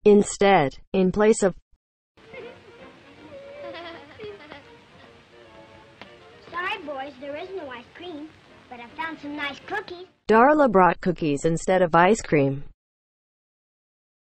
Instead, in place of Sorry, boys, there is no ice cream, but I found some nice cookies. Darla brought cookies instead of ice cream.